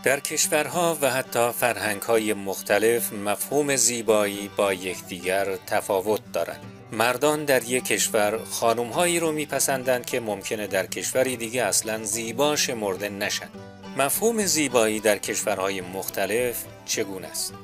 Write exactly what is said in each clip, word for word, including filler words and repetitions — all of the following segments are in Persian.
در کشورها و حتی فرهنگ‌های مختلف مفهوم زیبایی با یکدیگر تفاوت دارند. مردان در یک کشور خانم‌هایی رو میپسندند که ممکنه در کشوری دیگه اصلاً زیبا شمرده نشن. مفهوم زیبایی در کشورهای مختلف چگونه است؟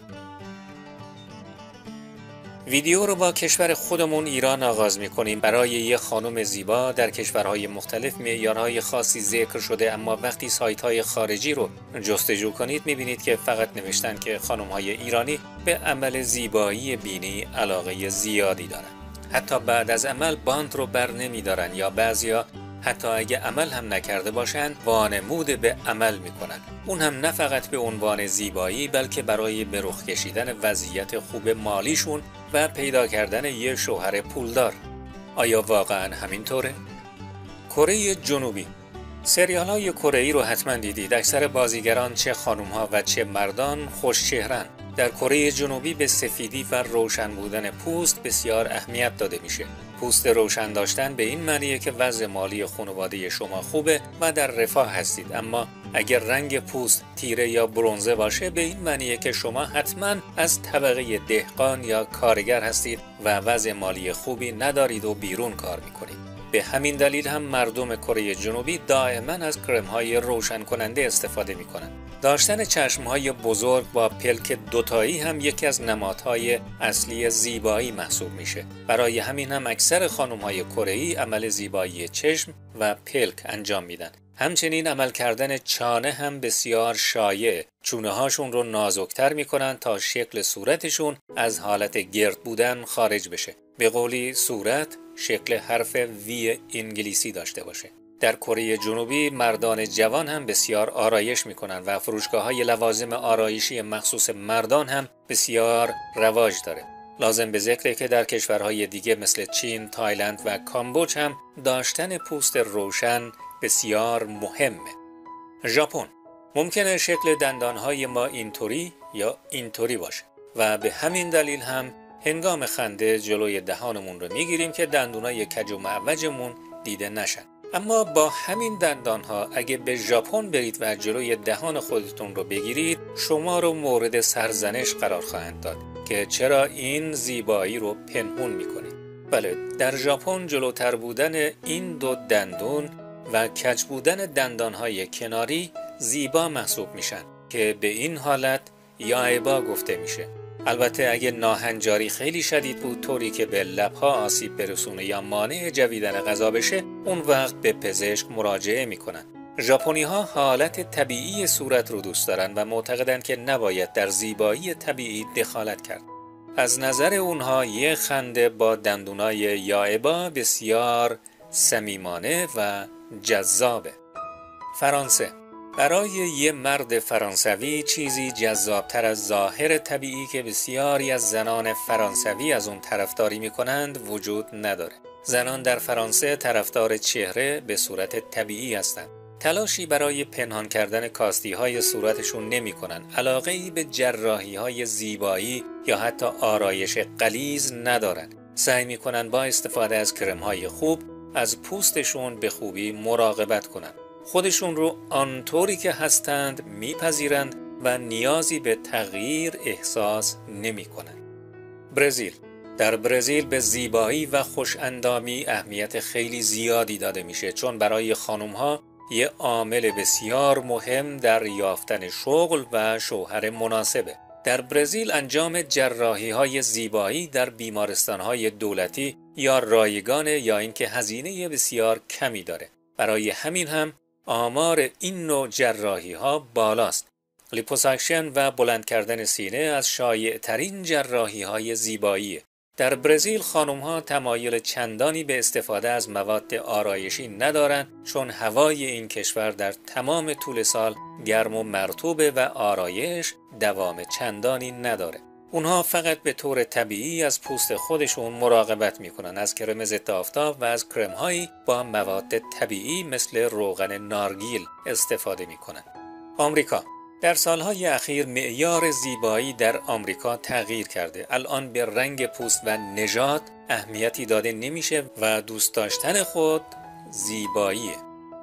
ویدیو رو با کشور خودمون ایران آغاز می‌کنیم. برای یک خانم زیبا در کشورهای مختلف معیارهای خاصی ذکر شده، اما وقتی سایت‌های خارجی رو جستجو کنید می‌بینید که فقط نوشتن که خانم‌های ایرانی به عمل زیبایی بینی علاقه زیادی دارن. حتی بعد از عمل باند رو بر نمی‌دارن یا بعضیا حتی اگه عمل هم نکرده باشن وانمود به عمل میکنن. اون هم نه فقط به عنوان زیبایی بلکه برای به رخ کشیدن وضعیت خوب مالیشون و پیدا کردن یه شوهر پولدار. آیا واقعا همینطوره؟ کره جنوبی. سریال های کره‌ای رو حتما دیدید. اکثر بازیگران چه خانوم‌ها و چه مردان خوش‌چهره‌اند. در کره جنوبی به سفیدی و روشن بودن پوست بسیار اهمیت داده میشه. پوست روشن داشتن به این معنیه که وضع مالی خانواده شما خوبه و در رفاه هستید، اما اگر رنگ پوست تیره یا برنزه باشه به این معنیه که شما حتما از طبقه دهقان یا کارگر هستید و وضع مالی خوبی ندارید و بیرون کار میکنید. به همین دلیل هم مردم کره جنوبی دائما از کرم‌های روشن کننده استفاده میکنن. داشتن چشم‌های بزرگ با پلک دوتایی هم یکی از نمادهای اصلی زیبایی محسوب میشه. برای همین هم اکثر خانم‌های کره‌ای عمل زیبایی چشم و پلک انجام میدن. همچنین عمل کردن چانه هم بسیار شایع. چونه هاشون رو نازکتر میکنن تا شکل صورتشون از حالت گرد بودن خارج بشه. به قولی صورت شکل حرف وی انگلیسی داشته باشه. در کره جنوبی مردان جوان هم بسیار آرایش میکنن و فروشگاه‌های لوازم آرایشی مخصوص مردان هم بسیار رواج داره. لازم به ذکره که در کشورهای دیگه مثل چین، تایلند و کامبوج هم داشتن پوست روشن بسیار مهمه. ژاپن. ممکنه شکل دندانهای ما اینطوری یا اینطوری باشه و به همین دلیل هم هنگام خنده جلوی دهانمون رو میگیریم که دندونای کج و معوجمون دیده نشن. اما با همین دندانها اگه به ژاپن برید و جلوی دهان خودتون رو بگیرید شما رو مورد سرزنش قرار خواهند داد که چرا این زیبایی رو پنهون میکنید. بله، در ژاپن جلوتر بودن این دو دندون و کج بودن دندانهای کناری زیبا محسوب میشن که به این حالت یائبا گفته میشه. البته اگه ناهنجاری خیلی شدید بود طوری که به لبها آسیب برسونه یا مانع جویدن غذا بشه، اون وقت به پزشک مراجعه میکنن. ژاپنی ها حالت طبیعی صورت رو دوست دارن و معتقدن که نباید در زیبایی طبیعی دخالت کرد. از نظر اونها یه خنده با دندونای یائبا بسیار صمیمانه و جذابه. فرانسه. برای یه مرد فرانسوی چیزی جذابتر از ظاهر طبیعی که بسیاری از زنان فرانسوی از اون طرفداری میکنند وجود نداره. زنان در فرانسه طرفدار چهره به صورت طبیعی هستند. تلاشی برای پنهان کردن کاستی های صورتشون نمی کنن. علاقه‌ای به جراحی های زیبایی یا حتی آرایش غلیظ ندارن. سعی می کنن با استفاده از کرم های خوب از پوستشون به خوبی مراقبت کنن. خودشون رو آنطوری که هستند میپذیرند و نیازی به تغییر احساس نمی کنند. برزیل. در برزیل به زیبایی و خوش‌اندامی اهمیت خیلی زیادی داده میشه، چون برای خانم‌ها یه عامل بسیار مهم در یافتن شغل و شوهر مناسبه. در برزیل انجام جراحی‌های زیبایی در بیمارستان‌های دولتی یا رایگان یا اینکه هزینه بسیار کمی داره. برای همین هم آمار این نوع جراحی‌ها بالاست. لیپوساکشن و بلند کردن سینه از شایع‌ترین جراحی‌های زیباییه. در برزیل خانم‌ها تمایل چندانی به استفاده از مواد آرایشی ندارند، چون هوای این کشور در تمام طول سال گرم و مرطوبه و آرایش دوام چندانی نداره. اونها فقط به طور طبیعی از پوست خودشون مراقبت میکنن، از کرم ضد آفتاب و از کرم‌هایی با مواد طبیعی مثل روغن نارگیل استفاده میکنن. آمریکا. در سالهای اخیر معیار زیبایی در آمریکا تغییر کرده. الان به رنگ پوست و نژاد اهمیتی داده نمیشه و دوست داشتن خود زیباییه.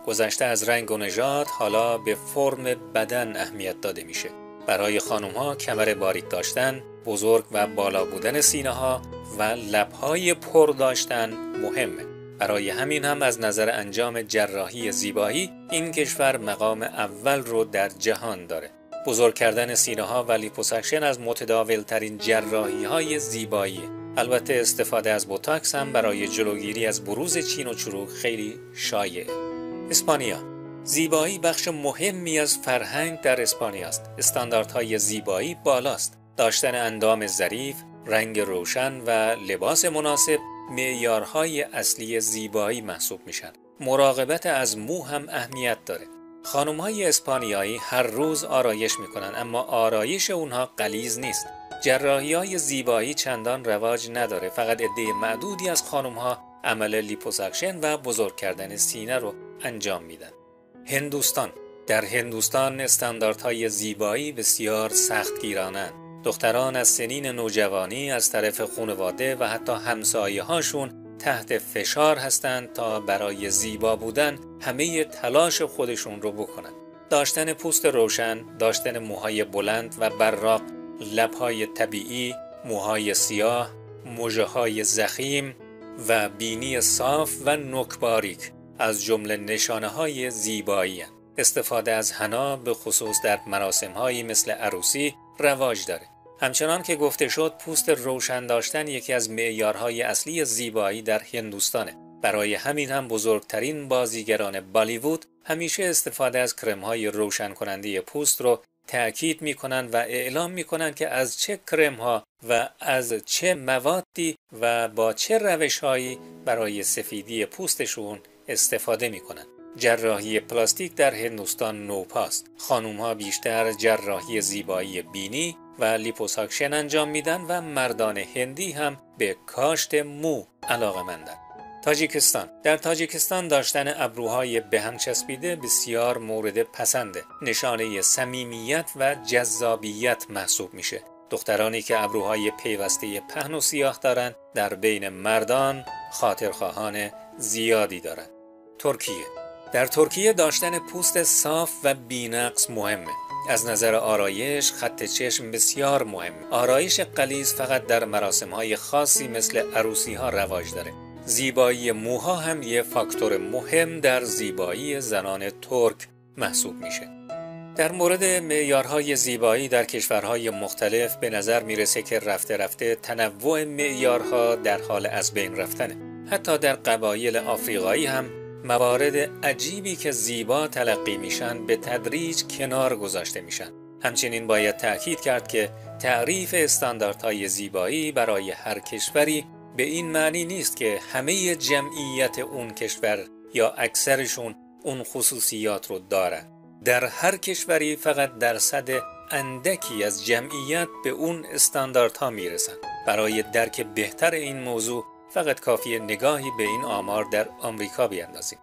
گذشته از رنگ و نژاد حالا به فرم بدن اهمیت داده میشه. برای خانم‌ها کمر باریک داشتن، بزرگ و بالا بودن سینه‌ها و لب‌های پر داشتن مهمه. برای همین هم از نظر انجام جراحی زیبایی این کشور مقام اول رو در جهان داره. بزرگ کردن سینه‌ها و لیپوساکشن از متداول‌ترین جراحی‌های زیبایی. البته استفاده از بوتاکس هم برای جلوگیری از بروز چین و چروک خیلی شایعه. اسپانیا. زیبایی بخش مهمی از فرهنگ در اسپانیا است. استانداردهای زیبایی بالاست. داشتن اندام ظریف، رنگ روشن و لباس مناسب معیارهای اصلی زیبایی محسوب میشن. مراقبت از مو هم اهمیت داره. خانم‌های اسپانیایی هر روز آرایش میکنن، اما آرایش اونها غلیظ نیست. جراحی‌های زیبایی چندان رواج نداره. فقط عده معدودی از خانم‌ها عمل لیپوساکشن و بزرگ کردن سینه رو انجام میدن. هندوستان. در هندوستان استانداردهای زیبایی بسیار سختگیرانند. دختران از سنین نوجوانی از طرف خانواده و حتی همسایه هاشون تحت فشار هستند تا برای زیبا بودن همه تلاش خودشون رو بکنن. داشتن پوست روشن، داشتن موهای بلند و براق، لب‌های طبیعی، موهای سیاه، مژه‌های ضخیم و بینی صاف و نوک باریک از جمله نشانه‌های زیبایی هستند. استفاده از حنا به خصوص در مراسم‌هایی مثل عروسی رواج داره. همچنان که گفته شد پوست روشن داشتن یکی از معیارهای اصلی زیبایی در هندوستانه. برای همین هم بزرگترین بازیگران بالیوود همیشه استفاده از کرم‌های روشن کننده پوست رو تأکید می‌کنند و اعلام می‌کنند که از چه کرم‌ها و از چه موادی و با چه روش‌هایی برای سفیدی پوستشون استفاده می‌کنند. جراحی پلاستیک در هندوستان نوپاست. خانوم‌ها بیشتر جراحی زیبایی بینی و لیپوساکشن انجام میدن و مردان هندی هم به کاشت مو علاقه‌مندند. تاجیکستان. در تاجیکستان داشتن ابروهای به هم چسبیده بسیار مورد پسنده. نشانه صمیمیت و جذابیت محسوب میشه. دخترانی که ابروهای پیوسته پهن و سیاه دارند در بین مردان خاطرخواهان زیادی دارند. ترکیه. در ترکیه داشتن پوست صاف و بی‌نقص مهمه. از نظر آرایش خط چشم بسیار مهمه. آرایش غلیظ فقط در مراسم‌های خاصی مثل عروسی‌ها رواج داره. زیبایی موها هم یه فاکتور مهم در زیبایی زنان ترک محسوب میشه. در مورد معیارهای زیبایی در کشورهای مختلف به نظر میرسه که رفته رفته تنوع معیارها در حال از بین رفتنه. حتی در قبایل آفریقایی هم موارد عجیبی که زیبا تلقی میشن به تدریج کنار گذاشته میشن. همچنین باید تأکید کرد که تعریف استانداردهای زیبایی برای هر کشوری به این معنی نیست که همه جمعیت اون کشور یا اکثرشون اون خصوصیات رو دارن. در هر کشوری فقط درصد اندکی از جمعیت به اون استانداردها میرسن. برای درک بهتر این موضوع فقط کافیه نگاهی به این آمار در آمریکا بیندازیم.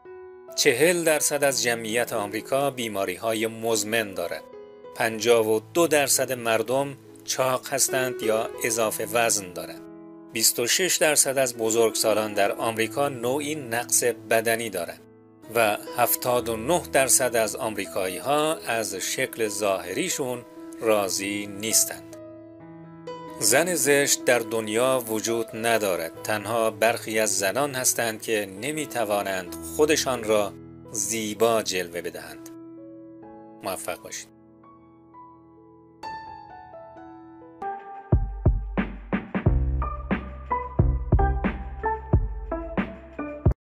چهل درصد از جمعیت آمریکا بیماری‌های مزمن دارند. پنجاه و دو درصد مردم چاق هستند یا اضافه وزن دارند. بیست و شش درصد از بزرگسالان در آمریکا نوعی نقص بدنی دارند و هفتاد و نه درصد از آمریکایی‌ها از شکل ظاهریشون راضی نیستند. زن زشت در دنیا وجود ندارد. تنها برخی از زنان هستند که نمی‌توانند خودشان را زیبا جلوه بدهند. موفق باشید.